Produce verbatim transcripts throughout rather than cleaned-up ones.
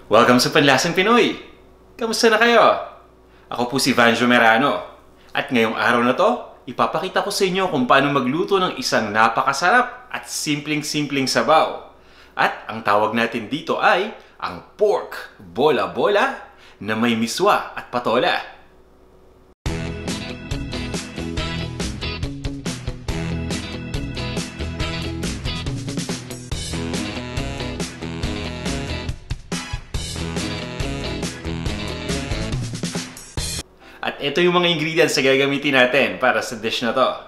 Welcome sa Panlasang Pinoy! Kamusta na kayo? Ako po si Vanjo Merano. At ngayong araw na to, ipapakita ko sa inyo kung paano magluto ng isang napakasarap at simpleng-simpleng sabaw. At ang tawag natin dito ay ang pork bola-bola na may miswa at patola. At ito yung mga ingredients na gagamitin natin para sa dish na to.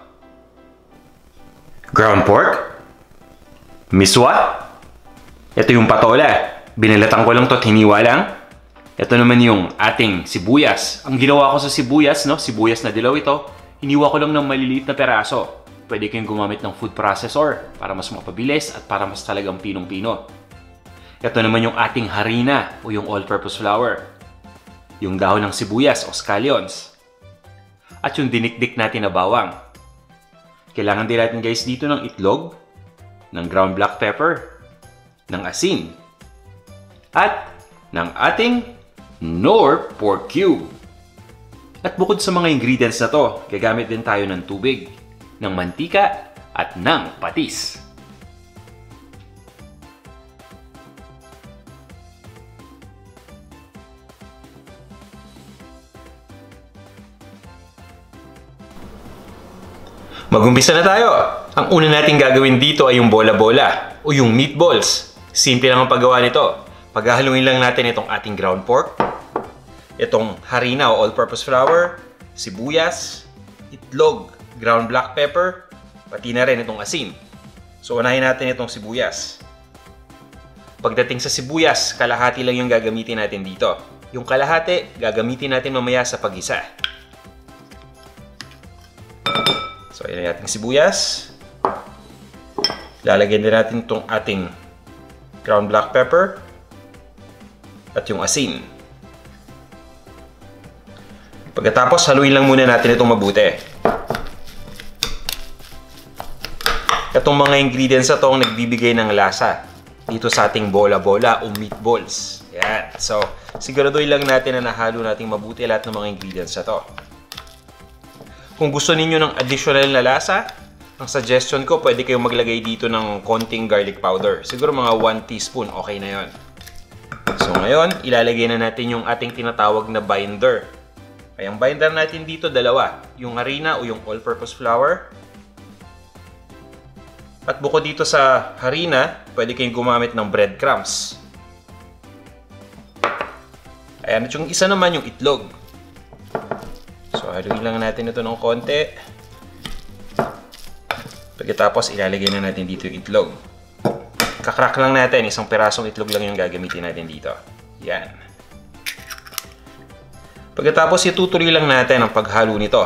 Ground pork. Miswa. Ito yung patola. Binalatan ko lang to at hiniwa lang. Ito naman yung ating sibuyas. Ang ginawa ko sa sibuyas, no? Sibuyas na dilaw ito. Hiniwa ko lang ng maliliit na peraso. Pwede kayong gumamit ng food processor para mas mapabilis at para mas talagang pinong-pino. Ito naman yung ating harina o yung all-purpose flour. Yung dahon ng sibuyas o scallions. At yung dinikdik natin na bawang. Kailangan din natin guys dito ng itlog, ng ground black pepper, ng asin, at ng ating Knorr pork cube. At bukod sa mga ingredients na to, gagamit din tayo ng tubig, ng mantika, at ng patis. Mag-umpisa na tayo! Ang una nating gagawin dito ay yung bola-bola o yung meatballs. Simple lang ang paggawa nito. Paghahaluin lang natin itong ating ground pork, itong harina o all-purpose flour, sibuyas, itlog, ground black pepper, pati na rin itong asin. So unahin natin itong sibuyas. Pagdating sa sibuyas, kalahati lang yung gagamitin natin dito. Yung kalahati, gagamitin natin mamaya sa paggisa. So, ayan natin sibuyas. Lalagyan din natin itong ating ground black pepper at yung asin. Pagkatapos, haluin lang muna natin itong mabuti. Itong mga ingredients na ito ang nagbibigay ng lasa dito sa ating bola-bola o meatballs. Ayan. So, siguraduhin lang natin na nahalo natin mabuti lahat ng mga ingredients na ito. Kung gusto ninyo ng additional na lasa, ang suggestion ko, pwede kayong maglagay dito ng konting garlic powder. Siguro mga one teaspoon, okay na yon. So ngayon, ilalagay na natin yung ating tinatawag na binder. Ay, ang binder natin dito, dalawa. Yung harina o yung all-purpose flour. At bukod dito sa harina, pwede kayong gumamit ng breadcrumbs. Ayan, at yung isa naman yung itlog. So, haluin lang natin ito ng konti. Pagkatapos, ilalagay na natin dito yung itlog. Kakrak lang natin. Isang perasong itlog lang yung gagamitin natin dito. Yan. Pagkatapos, itutuloy lang natin ang paghalo nito.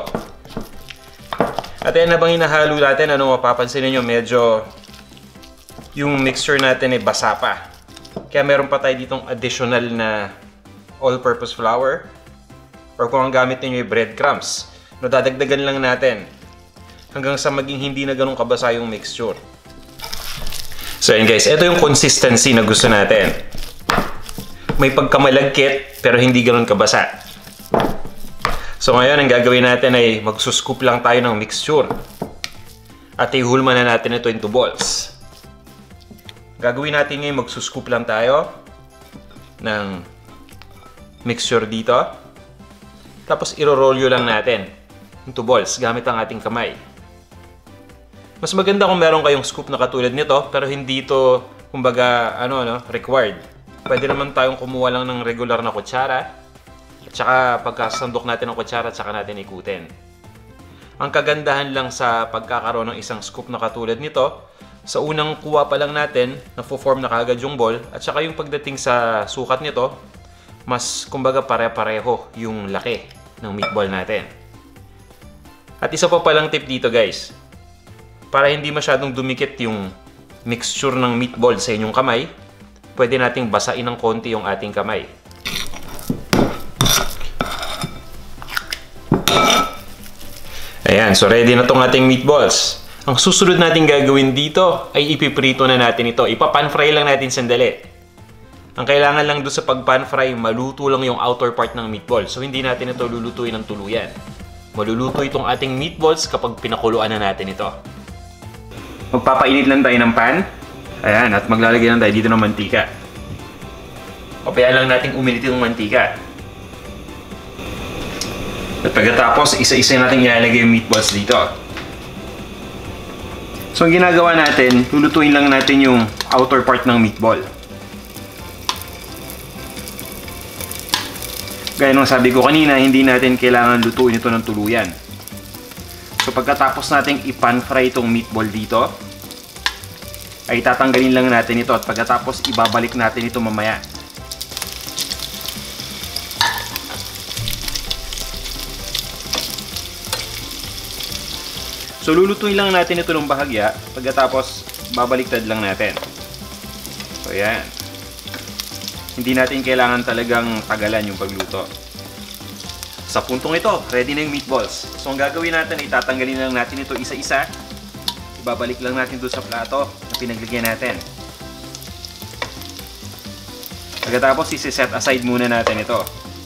At yan, habang hinahalo natin, ano mapapansin niyo medyo yung mixture natin ay basa pa. Kaya meron pa tayo ditong additional na all-purpose flour. Or kung ang gamit niyo ay breadcrumbs, no, dadagdagan lang natin hanggang sa maging hindi na ganun kabasa yung mixture. So yun guys, ito yung consistency na gusto natin. May pagkamalagkit pero hindi ganun kabasa. So ngayon, ang gagawin natin ay magsuscoop lang tayo ng mixture. At ihulma na natin ito into balls. Gagawin natin ngayon, magsuscoop lang tayo ng mixture dito. Tapos iro-rolyo lang natin into balls gamit ang ating kamay. Mas maganda kung meron kayong scoop na katulad nito, pero hindi ito, kumbaga, ano, ano, required. Pwede naman tayong kumuha lang ng regular na kutsara. At saka pagkasandok natin ng kutsara, at saka natin ikutin. Ang kagandahan lang sa pagkakaroon ng isang scoop na katulad nito, sa unang kuha pa lang natin, na-form na kaagad yung ball, at saka yung pagdating sa sukat nito, mas, kumbaga, pare-pareho yung laki ng meatball natin. At isa pa palang tip dito guys, para hindi masyadong dumikit yung mixture ng meatball sa inyong kamay, pwede nating basain ng konti yung ating kamay. Ayan, so ready na tong ating meatballs. Ang susunod natin gagawin dito ay ipiprito na natin ito. Ipapan-fry lang natin sandali. Ang kailangan lang doon sa pag-pan fry, maluto lang yung outer part ng meatball. So hindi natin ito lulutuin ng tuluyan. Maluluto itong ating meatballs kapag pinakuluan na natin ito. Magpapainit lang tayo ng pan. Ayan, at maglalagay lang tayo dito ng mantika. Pabayaan lang natin uminit yung mantika. At pagkatapos, isa-isa natin ilalagay yung meatballs dito. So, ang ginagawa natin, lulutuin lang natin yung outer part ng meatball. Gaya nung sabi ko kanina, hindi natin kailangan lutuin ito ng tuluyan. So, pagkatapos natin i-pan fry itong meatball dito, ay tatanggalin lang natin ito at pagkatapos ibabalik natin ito mamaya. So lulutuin lang natin ito ng bahagya, pagkatapos babaliktad lang natin. So yan. Hindi natin kailangan talagang tagalan yung pagluto. Sa puntong ito, ready na yung meatballs. So ang gagawin natin ay tatanggalin lang natin ito isa-isa. Ibabalik lang natin doon sa plato na pinaglagyan natin. Pagkatapos, isi-set aside muna natin ito.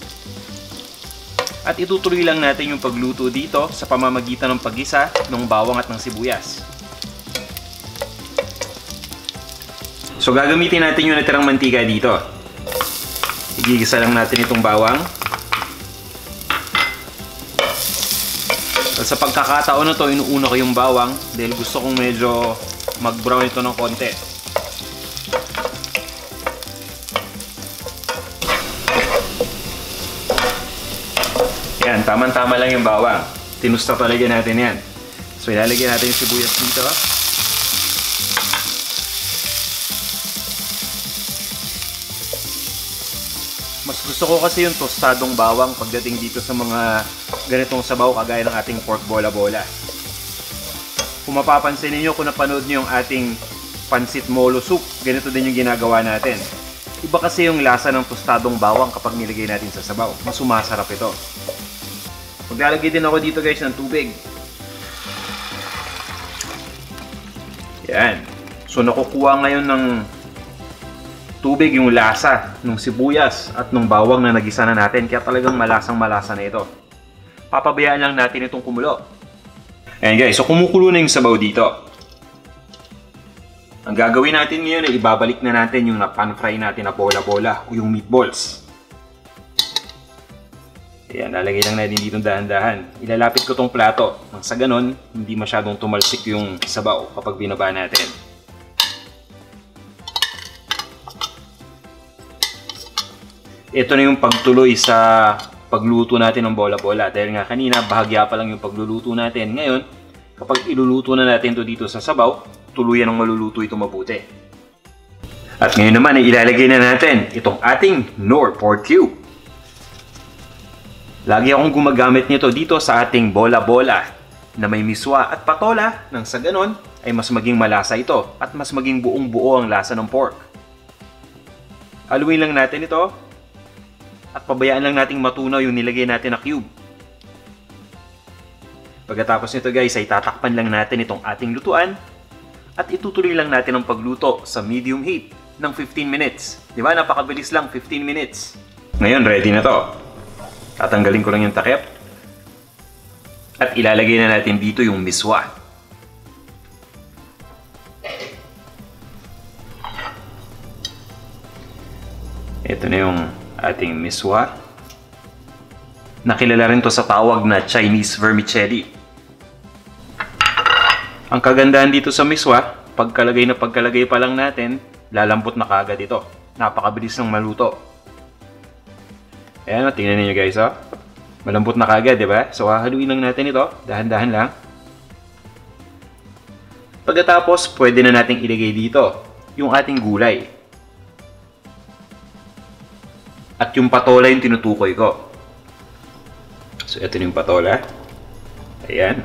At itutuloy lang natin yung pagluto dito sa pamamagitan ng paggisa ng bawang at ng sibuyas. So gagamitin natin yung natirang mantika dito. Igigisa lang natin itong bawang. At sa pagkakataon na to, inuuna ko yung bawang dahil gusto kong medyo mag-brown ito ng konti. Yan, tama-tama lang yung bawang. Tinusta talaga natin yan. So ilalagyan natin yung sibuyas dito. Mas gusto ko kasi yung tostadong bawang pagdating dito sa mga ganitong sabaw kagaya ng ating pork bola-bola. Kung mapapansin niyo kung napanood niyo yung ating pansit molo soup, ganito din yung ginagawa natin. Iba kasi yung lasa ng tostadong bawang kapag nilagay natin sa sabaw. Mas sumasarap ito. Maglalagay din ako dito guys ng tubig. Yan. So nakukuha ngayon ng tubig yung lasa ng sibuyas at ng bawang na nagisa na natin. Kaya talagang malasang malasa na ito. Papabayaan lang natin itong kumulo. Ayan guys, so kumukulo na yung sabaw dito. Ang gagawin natin ngayon ay ibabalik na natin yung na-pan fry natin na bola-bola o yung meatballs. Ayan, lalagay lang natin dito dahan-dahan. Ilalapit ko tong plato. Nang sa ganon, hindi masyadong tumalsik yung sabaw kapag binaba natin. Ito na yung pagtuloy sa pagluto natin ng bola-bola. Dahil nga kanina, bahagya pa lang yung pagluluto natin. Ngayon, kapag iluluto na natin to dito sa sabaw, tuluyan ng maluluto ito mabuti. At ngayon naman, ay ilalagay na natin itong ating Knorr pork cube. Lagi akong gumagamit nito dito sa ating bola-bola na may miswa at patola nang sa ganon ay mas maging malasa ito at mas maging buong-buo ang lasa ng pork. Haluin lang natin ito at pabayaan lang nating matunaw yung nilagay natin na cube. Pagkatapos nito guys ay tatakpan lang natin itong ating lutuan at itutuloy lang natin ang pagluto sa medium heat ng fifteen minutes. Di ba? Napakabilis lang, fifteen minutes. Ngayon ready na to. Tatanggalin ko lang yung takip. At ilalagay na natin dito yung miswa. Ito na yung ating miswa. Nakilala rin to sa tawag na Chinese vermicelli. Ang kagandahan dito sa miswa, pagkalagay na pagkalagay pa lang natin, lalambot na kaagad ito. Napakabilis ng maluto. Ayan, tingnan niyo guys, oh. Malambot na kagad, di ba? So, hahaluin lang natin ito. Dahan-dahan lang. Pagkatapos, pwede na nating ilagay dito yung ating gulay. At yung patola yung tinutukoy ko. So, ito yung patola. Ayan.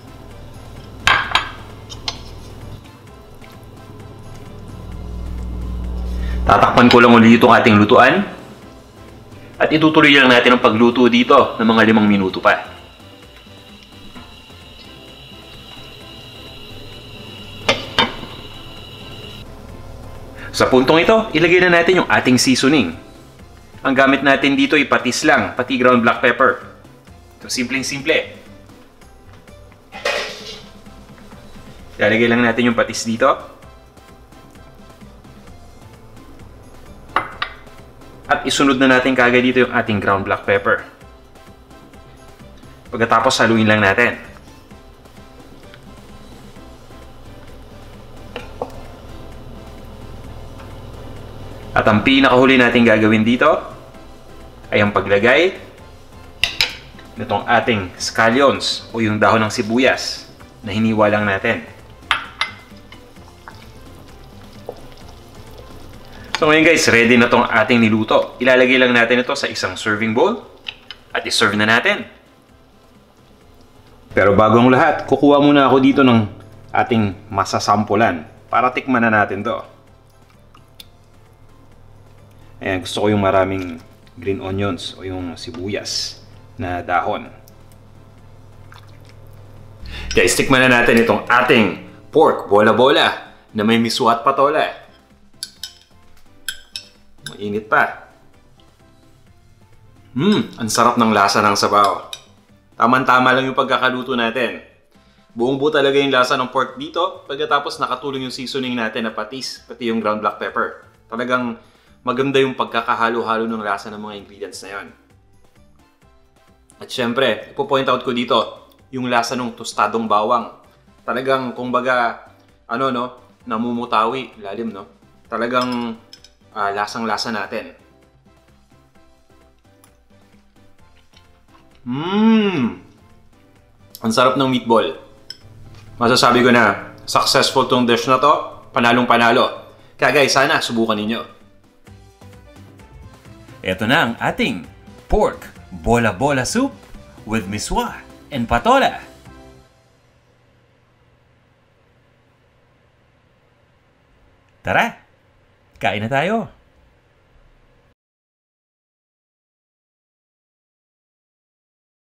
Tatakpan ko lang ulit itong ating lutuan. At itutuloy lang natin ang pagluto dito ng mga limang minuto pa. Sa puntong ito, ilagay na natin yung ating seasoning. Ang gamit natin dito ay patis lang, pati ground black pepper. Ito, simpleng-simple. Lalagay lang natin yung patis dito. At isunod na natin kagad dito yung ating ground black pepper. Pagkatapos, haluin lang natin. At ang pinakahuli natin gagawin dito ay ang paglagay nitong ating scallions o yung dahon ng sibuyas na hiniwa lang natin. So ngayon guys, ready na tong ating niluto. Ilalagay lang natin ito sa isang serving bowl at i-serve na natin. Pero bago ang lahat, kukuha muna ako dito ng ating masasampulan para tikman na natin to. Ayan, gusto ko yung maraming green onions o yung sibuyas na dahon. Guys, tikman na natin itong ating pork bola-bola na may miswa at patola. Mainit pa. Hmm, ang sarap ng lasa ng sabaw. Tama-tama lang yung pagkakaluto natin. Buong buo talaga yung lasa ng pork dito pagkatapos nakatulong yung seasoning natin na patis, pati yung ground black pepper. Talagang maganda yung pagkakahalo-halo ng lasa ng mga ingredients na yon. At syempre, ipo-point out ko dito yung lasa ng tostadong bawang. Talagang, kumbaga, ano no, namumutawi, lalim no. Talagang uh, lasang-lasa natin. Mmm! Ang sarap ng meatball. Masasabi ko na, successful tong dish na to, panalong-panalo. Kaya guys, sana subukan ninyo. Ito na ang ating pork bola-bola soup with miswa and patola. Tara, kain na tayo.